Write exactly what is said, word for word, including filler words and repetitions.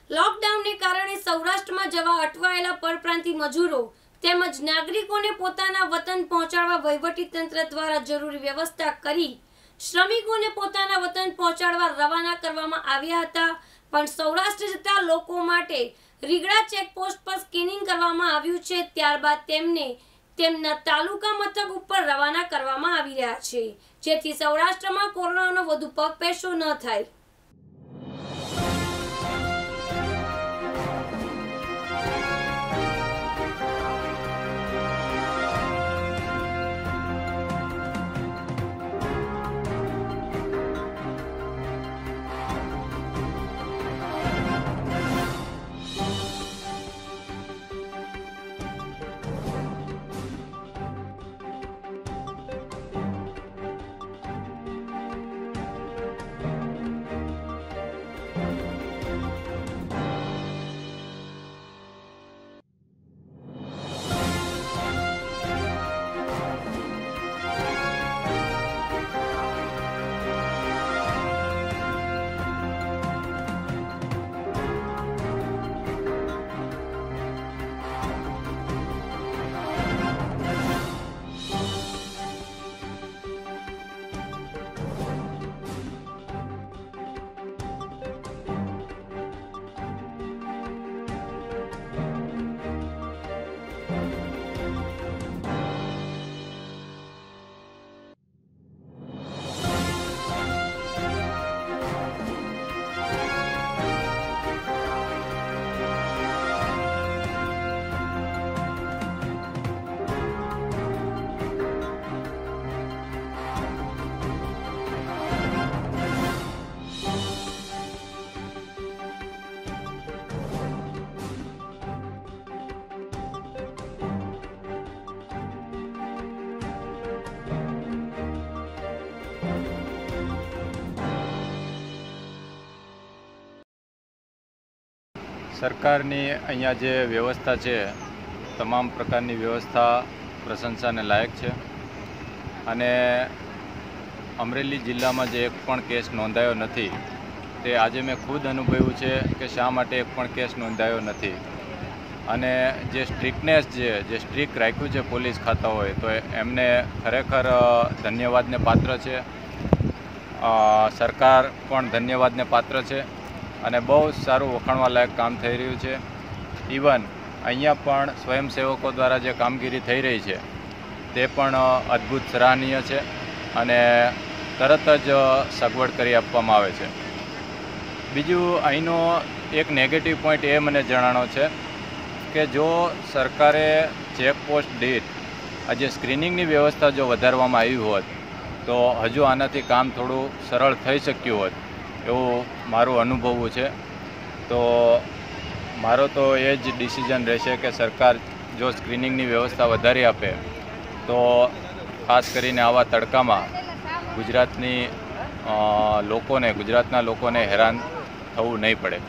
લોકડાઉનને કારણે સૌરાષ્ટ્રમાં જવા અટવાયેલા પરપ્રાંતીય મજૂરો તેમજ નાગરિકોને પોતાના વતન પહોંચાડવા વહીવટીતંત્ર દ્વારા જરૂરી વ્યવસ્થા કરી શ્રમિકોને પોતાના વતન પહોંચાડવા રવાના કરવામાં આવ્યા હતા, પણ સૌરાષ્ટ્ર જતા લોકો માટે રીગડા ચેકપોસ્ટ પર સ્કેનિંગ કરવામાં આવ્યું છે। ત્યારબાદ તેમને તેમના તાલુકા મથક ઉપર રવાના કરવામાં આવી રહ્યા છે, જેથી સૌરાષ્ટ્રમાં કોરોનાનો વધુ પગપેશો ન થાય। સરકારની અહીંયા જે વ્યવસ્થા છે, તમામ પ્રકારની વ્યવસ્થા પ્રશંસાને લાયક છે અને અમરેલી જિલ્લામાં જે એક પણ કેસ નોંધાયો નથી તે આજે મેં ખુદ અનુભવ્યું છે કે શા માટે એક પણ કેસ નોંધાયો નથી। અને જે સ્ટ્રિકનેસ છે, જે સ્ટ્રિક રાખ્યું છે પોલીસ ખાતા હોય, તો એમને ખરેખર ધન્યવાદને પાત્ર છે। સરકાર પણ ધન્યવાદને પાત્ર છે અને બહુ સારું વખાણવા લાયક કામ થઈ રહ્યું છે। ઇવન અહીંયા પણ સ્વયંસેવકો દ્વારા જે કામગીરી થઈ રહી છે તે પણ અદ્ભુત સરાહનીય છે અને તરત જ સગવડ કરી આપવામાં આવે છે। બીજું અહીંનો એક નેગેટિવ પોઈન્ટ એ મને જણાણો છે કે જો સરકારે ચેકપોસ્ટ દીઠ આજે સ્ક્રીનિંગની વ્યવસ્થા જો વધારવામાં આવી હોત તો હજુ આનાથી કામ થોડું સરળ થઈ શક્યું હોત એવું મારું અનુભવવું છે। તો મારો તો એ જ ડિસિઝન રહેશે કે સરકાર જો સ્ક્રીનિંગની વ્યવસ્થા વધારી આપે તો ખાસ કરીને આવા તડકામાં ગુજરાતની લોકોને ગુજરાતના લોકોને હેરાન થવું નહીં પડે।